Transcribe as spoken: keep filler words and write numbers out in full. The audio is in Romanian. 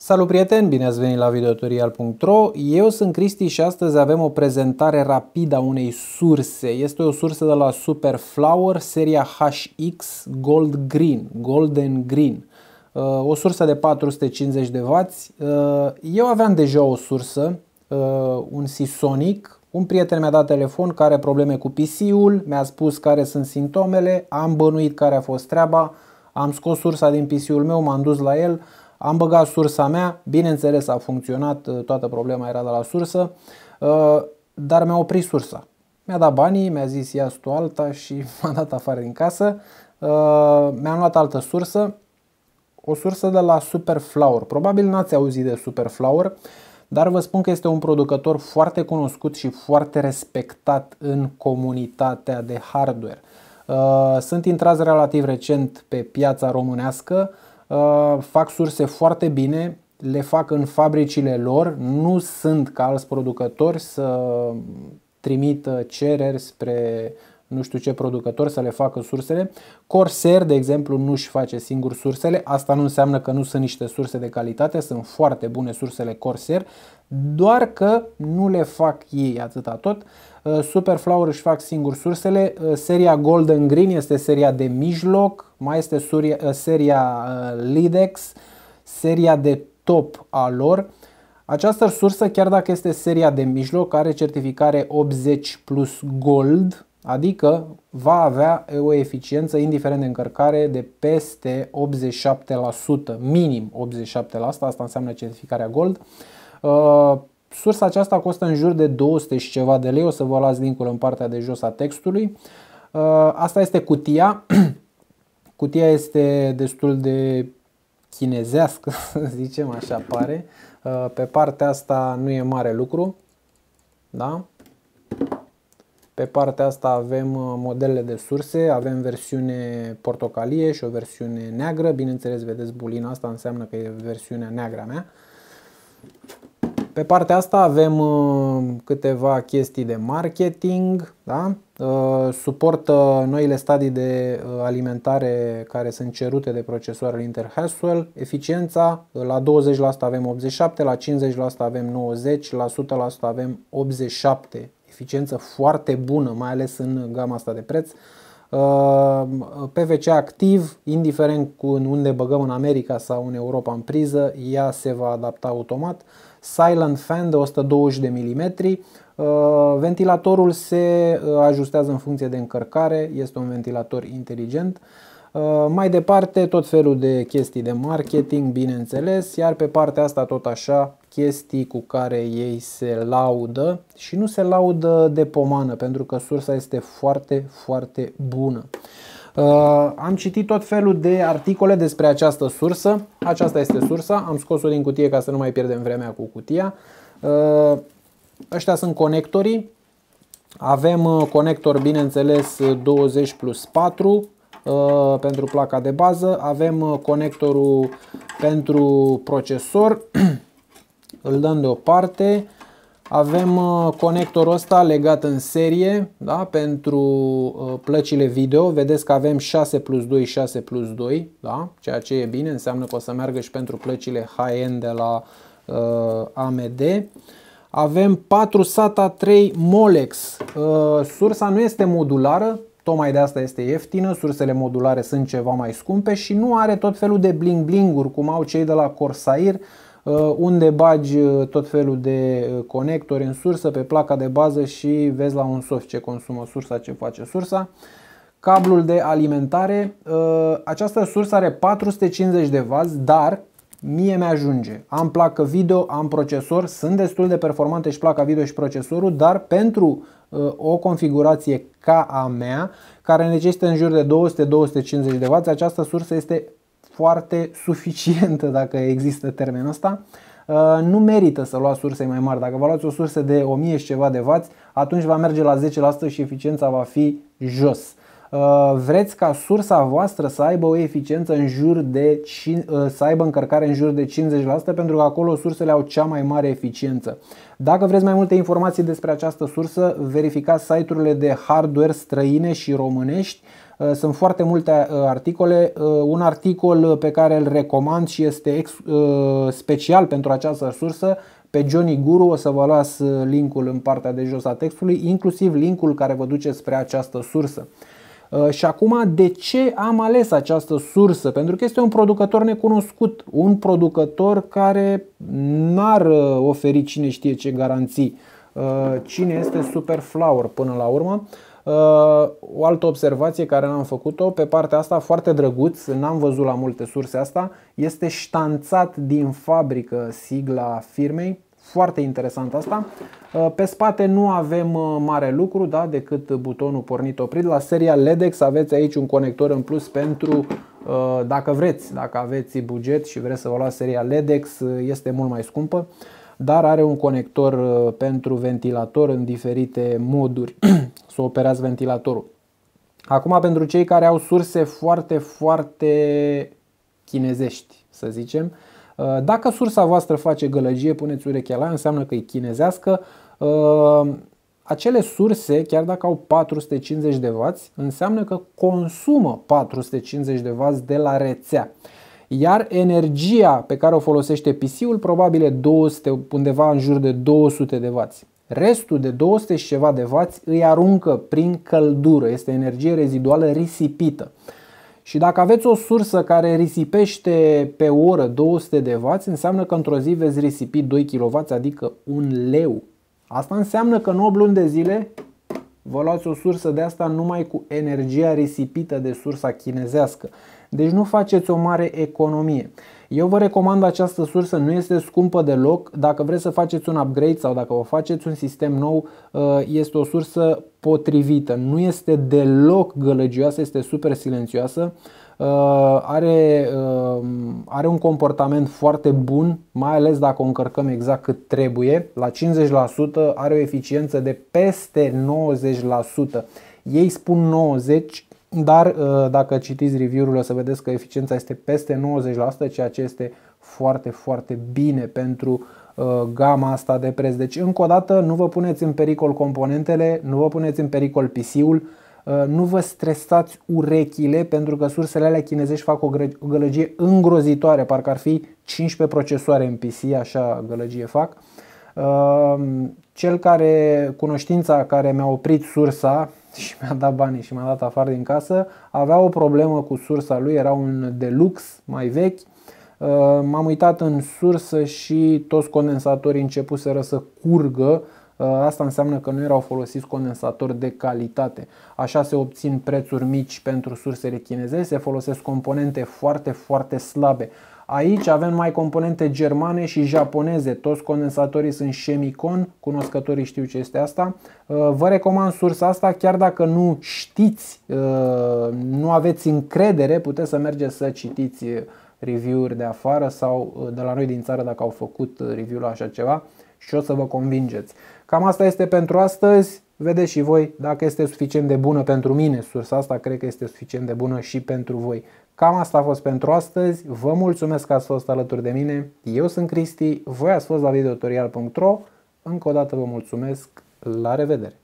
Salut prieteni, bine ați venit la videotutorial punct ro. Eu sunt Cristi și astăzi avem o prezentare rapidă a unei surse. Este o sursă de la Superflower, seria H X Gold Green, Golden Green. O sursă de patru sute cincizeci de wați. Eu aveam deja o sursă, un Seasonic. Un prieten mi-a dat telefon care are probleme cu P C-ul, mi-a spus care sunt simptomele, am bănuit care a fost treaba, am scos sursa din P C-ul meu, m-am dus la el, am băgat sursa mea, bineînțeles a funcționat, toată problema era de la sursă, dar mi-a oprit sursa. Mi-a dat banii, mi-a zis ia-ți tu alta și m-a dat afară din casă. Mi-am luat altă sursă, o sursă de la Superflower. Probabil n-ați auzit de Superflower, dar vă spun că este un producător foarte cunoscut și foarte respectat în comunitatea de hardware. Sunt intrați relativ recent pe piața românească, fac surse foarte bine, le fac în fabricile lor, nu sunt ca alți producători să trimită cereri spre nu știu ce producător să le facă sursele. Corsair, de exemplu, nu își face singur sursele. Asta nu înseamnă că nu sunt niște surse de calitate, sunt foarte bune sursele Corsair, doar că nu le fac ei atâta tot. Superflower își fac singur sursele. Seria Golden Green este seria de mijloc, mai este seria Lidex, seria de top a lor. Această sursă, chiar dacă este seria de mijloc, are certificare optzeci plus Gold, adică va avea o eficiență, indiferent de încărcare, de peste optzeci și șapte la sută, minim optzeci și șapte la sută, asta înseamnă certificarea Gold. Uh, sursa aceasta costă în jur de două sute și ceva de lei, o să vă las linkul în partea de jos a textului. Uh, asta este cutia. Cutia este destul de chinezească, să zicem așa pare. Uh, pe partea asta nu e mare lucru, da? Pe partea asta avem modelele de surse, avem versiune portocalie și o versiune neagră. Bineînțeles, vedeți bulina asta, înseamnă că e versiunea neagră a mea. Pe partea asta avem câteva chestii de marketing, da? Suportă noile stadii de alimentare care sunt cerute de procesoarele Intel Haswell. Eficiența, la douăzeci la sută avem optzeci și șapte la sută, la cincizeci la sută avem nouăzeci la sută, la sută avem optzeci și șapte la sută. Eficiență foarte bună, mai ales în gama asta de preț. P V C activ, indiferent cu unde băgăm în America sau în Europa în priză, ea se va adapta automat. Silent fan de o sută douăzeci de milimetri. Ventilatorul se ajustează în funcție de încărcare, este un ventilator inteligent. Mai departe, tot felul de chestii de marketing, bineînțeles, iar pe partea asta tot așa, chestii cu care ei se laudă și nu se laudă de pomană, pentru că sursa este foarte, foarte bună. Uh, am citit tot felul de articole despre această sursă. Aceasta este sursa, am scos-o din cutie ca să nu mai pierdem vremea cu cutia. Uh, ăștia sunt conectorii. Avem uh, conector, bineînțeles, douăzeci plus patru. Uh, pentru placa de bază, avem uh, conectorul pentru procesor, îl dăm deoparte. Avem uh, conectorul ăsta legat în serie, da, pentru uh, plăcile video. Vedeți că avem șase plus doi, șase plus doi, da, ceea ce e bine, înseamnă că o să meargă și pentru plăcile high-end de la uh, A M D. Avem patru SATA trei Molex. Uh, sursa nu este modulară, tocmai de asta este ieftină, sursele modulare sunt ceva mai scumpe și nu are tot felul de bling-bling-uri cum au cei de la Corsair, unde bagi tot felul de conectori în sursă pe placa de bază și vezi la un soft ce consumă sursa, ce face sursa. Cablul de alimentare, această sursă are patru sute cincizeci de wați, dar mie mi-ajunge. Am placă video, am procesor, sunt destul de performante și placa video și procesorul, dar pentru o configurație ca a mea, care necesită în jur de două sute la două sute cincizeci de wați, această sursă este foarte suficientă, dacă există termenul ăsta. Nu merită să luați surse mai mari. Dacă vă luați o sursă de o mie și ceva de wați, atunci va merge la zece la sută și eficiența va fi jos. Vreți ca sursa voastră să aibă o eficiență în jur de să aibă încărcare în jur de cincizeci la sută, pentru că acolo sursele au cea mai mare eficiență. Dacă vreți mai multe informații despre această sursă, verificați site-urile de hardware străine și românești. Sunt foarte multe articole. Un articol pe care îl recomand și este special pentru această sursă, pe Johnny Guru, o să vă las linkul în partea de jos a textului, inclusiv linkul care vă duce spre această sursă. Și acum, de ce am ales această sursă? Pentru că este un producător necunoscut, un producător care n-ar oferi cine știe ce garanții. Cine este Superflower până la urmă? O altă observație care n-am făcut-o, pe partea asta foarte drăguț, n-am văzut la multe surse asta, este ștanțat din fabrică sigla firmei. Foarte interesant asta. Pe spate nu avem mare lucru, da, decât butonul pornit oprit. La seria L E D E X aveți aici un conector în plus pentru, dacă vreți, dacă aveți buget și vreți să vă luați seria L E D E X, este mult mai scumpă, dar are un conector pentru ventilator în diferite moduri să operați ventilatorul. Acum, pentru cei care au surse foarte, foarte chinezești, să zicem, dacă sursa voastră face gălăgie, puneți urechea la ea, înseamnă că e chinezească. Acele surse, chiar dacă au patru sute cincizeci de wați, înseamnă că consumă patru sute cincizeci de wați de la rețea. Iar energia pe care o folosește P C-ul probabil e două sute, undeva în jur de două sute de wați. Restul de două sute și ceva de wați îi aruncă prin căldură, este energie reziduală risipită. Și dacă aveți o sursă care risipește pe oră două sute de wați, înseamnă că într-o zi veți risipi doi kilowați, adică un leu. Asta înseamnă că în opt luni de zile vă luați o sursă de asta numai cu energia risipită de sursa chinezească. Deci nu faceți o mare economie. Eu vă recomand această sursă, nu este scumpă deloc. Dacă vreți să faceți un upgrade sau dacă vă faceți un sistem nou, este o sursă potrivită. Nu este deloc gălăgioasă, este super silențioasă. Are, are un comportament foarte bun, mai ales dacă o încărcăm exact cât trebuie. La cincizeci la sută are o eficiență de peste nouăzeci la sută. Ei spun nouăzeci la sută, dar dacă citiți review-urile o să vedeți că eficiența este peste nouăzeci la sută, ceea ce este foarte, foarte bine pentru gama asta de preț. Deci, încă o dată, nu vă puneți în pericol componentele, nu vă puneți în pericol P C-ul, nu vă stresați urechile, pentru că sursele alea chinezești fac o gălăgie îngrozitoare, parcă ar fi cincisprezece procesoare în P C, așa gălăgie fac. Cel care, cunoștința care mi-a oprit sursa și mi-a dat banii și mi-a dat afară din casă, avea o problemă cu sursa lui, era un Deluxe mai vechi. M-am uitat în sursă și toți condensatorii începuseră să curgă. Asta înseamnă că nu erau folosiți condensatori de calitate. Așa se obțin prețuri mici pentru sursele chineze, se folosesc componente foarte, foarte slabe. Aici avem mai componente germane și japoneze. Toți condensatorii sunt Chemicon, cunoscătorii știu ce este asta. Vă recomand sursa asta, chiar dacă nu știți, nu aveți încredere, puteți să mergeți să citiți review-uri de afară sau de la noi din țară dacă au făcut review la așa ceva și o să vă convingeți. Cam asta este pentru astăzi. Vedeți și voi dacă este suficient de bună pentru mine. Sursa asta cred că este suficient de bună și pentru voi. Cam asta a fost pentru astăzi. Vă mulțumesc că ați fost alături de mine. Eu sunt Cristi, voi ați fost la videotutorial punct ro. Încă o dată vă mulțumesc. La revedere!